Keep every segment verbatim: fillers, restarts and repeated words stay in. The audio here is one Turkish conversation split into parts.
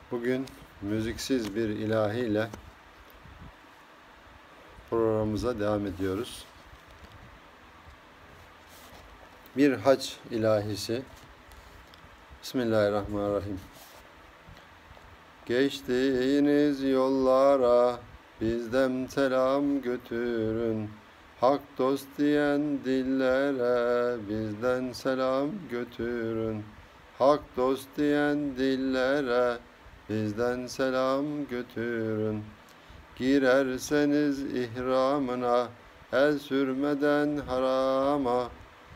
Bugün müziksiz bir ilahiyle programımıza devam ediyoruz. Bir hac ilahisi. Bismillahirrahmanirrahim. Geçtiğiniz yollara bizden selam götürün. Hak dost diyen dillere bizden selam götürün. Hak dost diyen dillere bizden selam götürün. Girerseniz ihramına el sürmeden harama,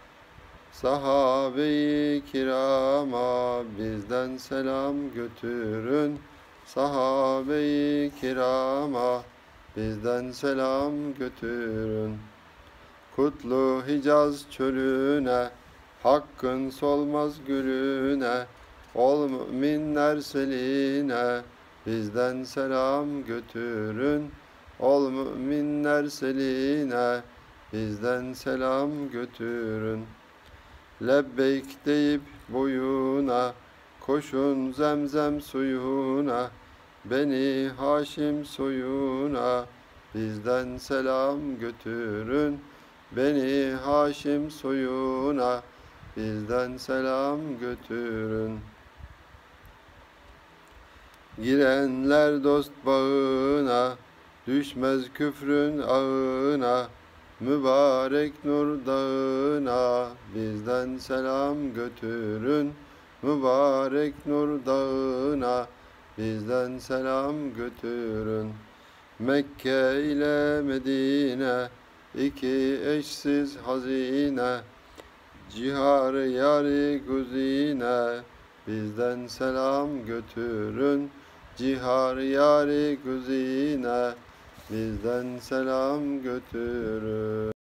sahabe-i kirama bizden selam götürün. Sahabe-i kirama bizden selam götürün. Kutlu Hicaz çölüne, hakkın solmaz gülüne, ol müminler seline bizden selam götürün. Ol müminler seline bizden selam götürün. Lebbeyk deyip boyuna koşun zemzem suyuna, Beni Haşim soyuna bizden selam götürün. Beni Haşim soyuna bizden selam götürün. Girenler dost bağına, düşmez küfrün ağına, mübarek nur dağına bizden selam götürün. Mübarek nur dağına bizden selam götürün. Mekke ile Medine, iki eşsiz hazine, cihar yari güzine bizden selam götürün. Cihar yari güzine bizden selam götürün.